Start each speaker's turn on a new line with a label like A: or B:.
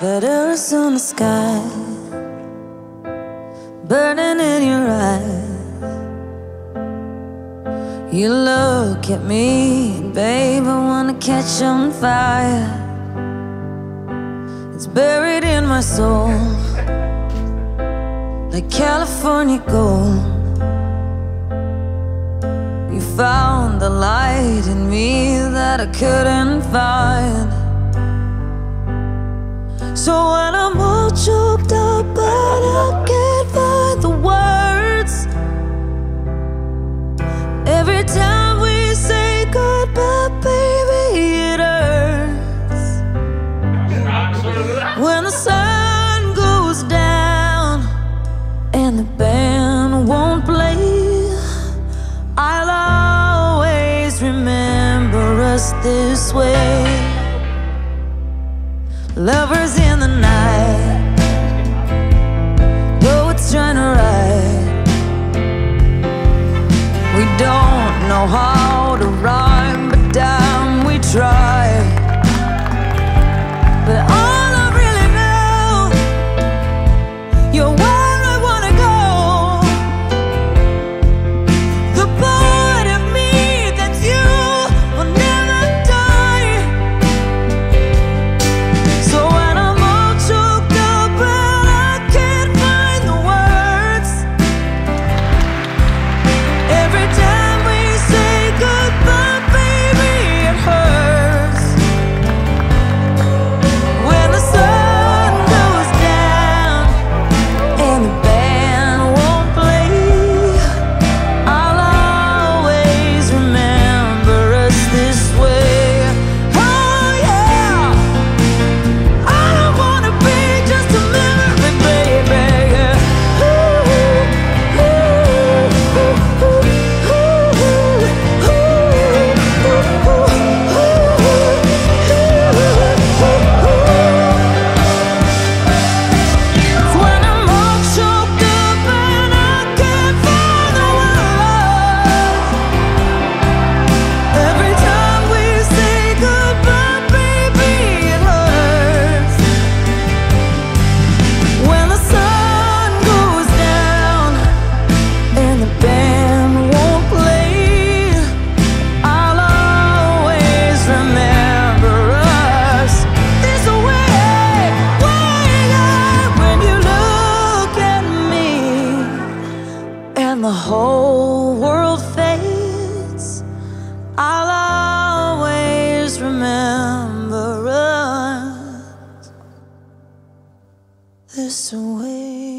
A: That Arizona sky burning in your eyes. You look at me, babe, I wanna catch on fire. It's buried in my soul like California gold. You found the light in me that I couldn't find. So when I'm all choked up but I can't find the words, every time we say goodbye, baby, it hurts. When the sun goes down and the band won't play, I'll always remember us this way. Lovers in the night, poets trying to write. We don't know how to rhyme, but damn, we try. But all I really know, you're where I wanna go. The part of me that you will never die. So when I'm all choked up and I can't find the words, every time we say goodbye, baby, it hurts. When the sun goes down and the band won't play, I'll always remember us this way. Oh yeah, I don't wanna be just a memory, baby. Yeah. Ooh, ooh, ooh, ooh, when I'm all choked up and I can't find the words, every time we say goodbye, baby, it hurts. When the sun goes down and the band won't play, I'll always remember us this way. When you look at me and the whole world fades, I'll always remember us this way.